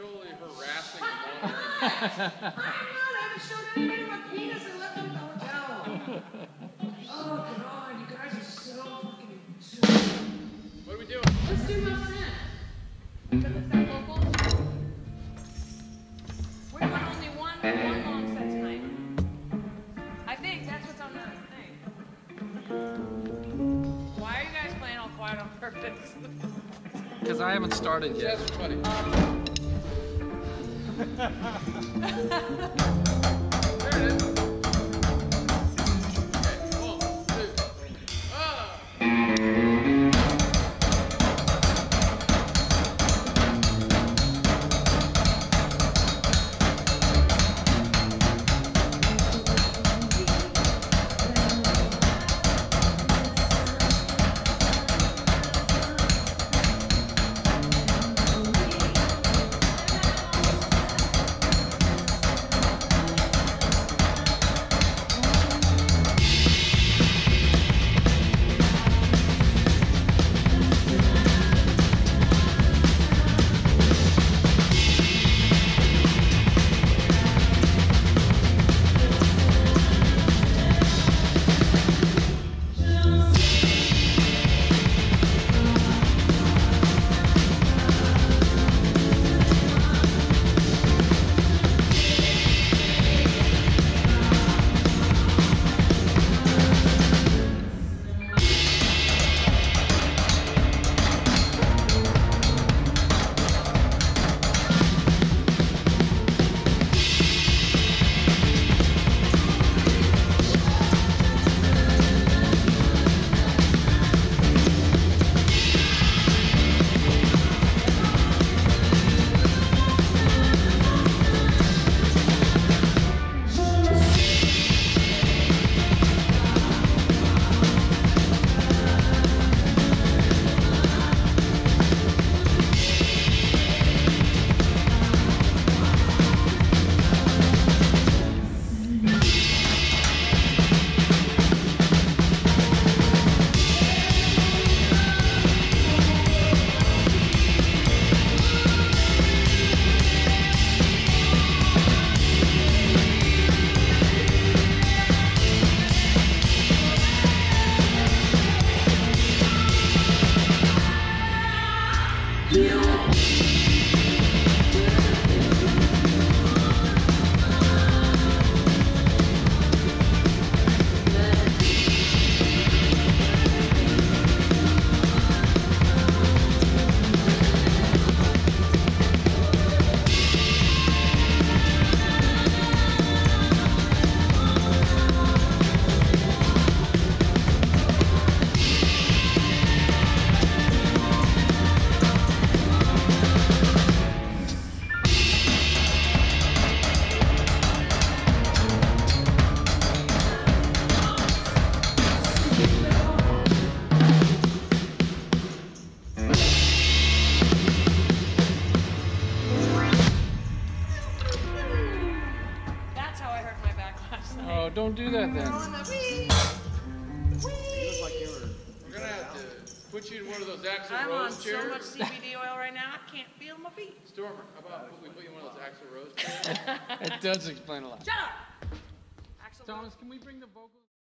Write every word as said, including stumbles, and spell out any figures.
totally harassing the mom. I'm not. I haven't showed anybody my penis and let them go down. Oh, God. You guys are so fucking stupid. What are we doing? Let's do my set. Because it's that local. We're doing only one, one long set tonight. I think that's what's on the thing. Why are you guys playing all quiet on purpose? Because I haven't started yet. That's funny. Um, There it is. Okay, one, two, ah! That's how I hurt my back last night. Oh, don't do that then. We're gonna have to put you in one of those Axl I'm on Rose so chairs. much C B D oil right now, I can't feel my feet. Stormer, how about we put you in one of those Axl Rose chairs? It does explain a lot. Shut up! Axel Thomas, can we bring the vocals?